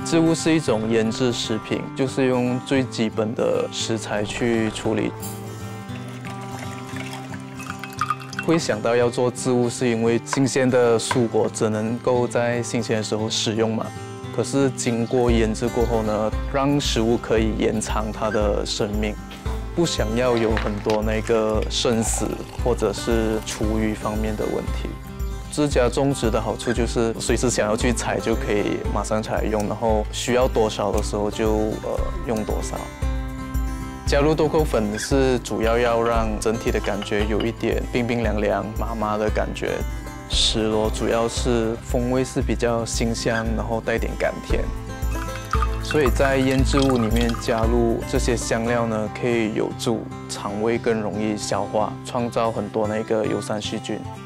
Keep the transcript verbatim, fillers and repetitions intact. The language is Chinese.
植物是一种腌制食品，就是用最基本的食材去处理。会想到要做植物，是因为新鲜的蔬果只能够在新鲜的时候使用嘛。可是经过腌制过后呢，让食物可以延长它的生命，不想要有很多那个生死或者是厨余方面的问题。 自家种植的好处就是随时想要去采就可以马上采用，然后需要多少的时候就呃用多少。加入豆蔻粉是主要要让整体的感觉有一点冰冰凉凉、麻麻的感觉。石螺主要是风味是比较清香，然后带点甘甜。所以在腌制物里面加入这些香料呢，可以有助肠胃更容易消化，创造很多那个优善细菌。